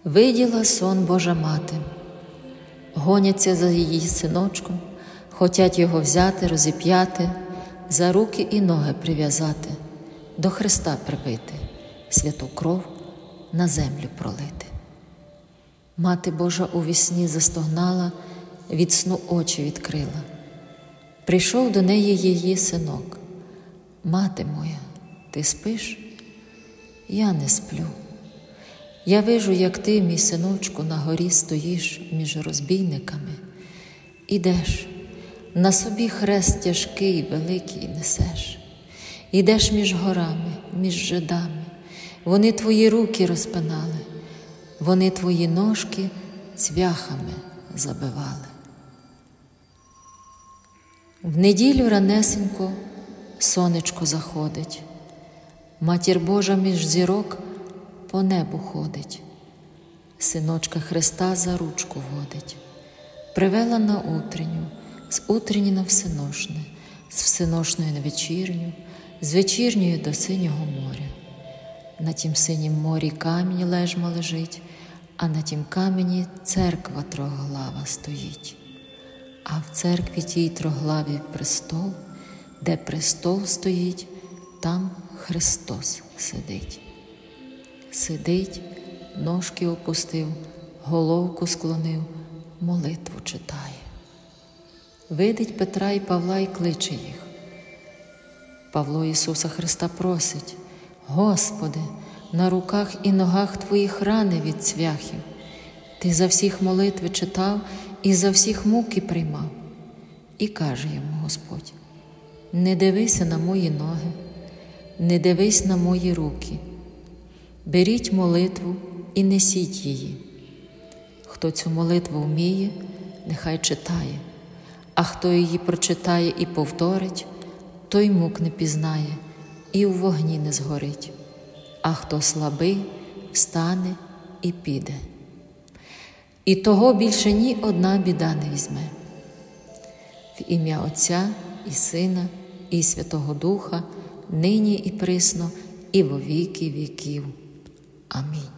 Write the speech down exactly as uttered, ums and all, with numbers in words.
Виділа сон Божа мати, гоняться за її синочком, хотять його взяти, розіп'яти, за руки і ноги прив'язати, до Христа прибити, святу кров на землю пролити. Мати Божа у вісні застогнала, від сну очі відкрила. Прийшов до неї її синок. Мати моя, ти спиш? Я не сплю. Я вижу, як ти, мій синочку, на горі стоїш між розбійниками. Ідеш, на собі хрест тяжкий, великий несеш. Ідеш між горами, між жидами. Вони твої руки розпинали, вони твої ножки цвяхами забивали. В неділю ранесенько сонечко заходить, Матір Божа між зірок по небу ходить, синочка Христа за ручку водить. Привела на утренню, з утренні на всеношне, з всеношної на вечірню, з вечірньої до синього моря. На тім синім морі камінь лежма лежить, а на тім камені церква троглава стоїть. А в церкві тій троглаві престол, де престол стоїть, там Христос сидить. Сидить, ножки опустив, головку склонив, молитву читає. Видить Петра і Павла і кличе їх. Павло Ісуса Христа просить: Господи, на руках і ногах Твоїх рани від цвяхів. Ти за всіх молитви читав і за всіх муки приймав. І каже йому Господь: не дивися на мої ноги, не дивись на мої руки. Беріть молитву і несіть її. Хто цю молитву вміє, нехай читає, а хто її прочитає і повторить, той мук не пізнає і у вогні не згорить. А хто слабий, встане і піде. І того більше ні одна біда не візьме. В ім'я Отця і Сина і Святого Духа, нині і присно, і во віки віків. Амінь.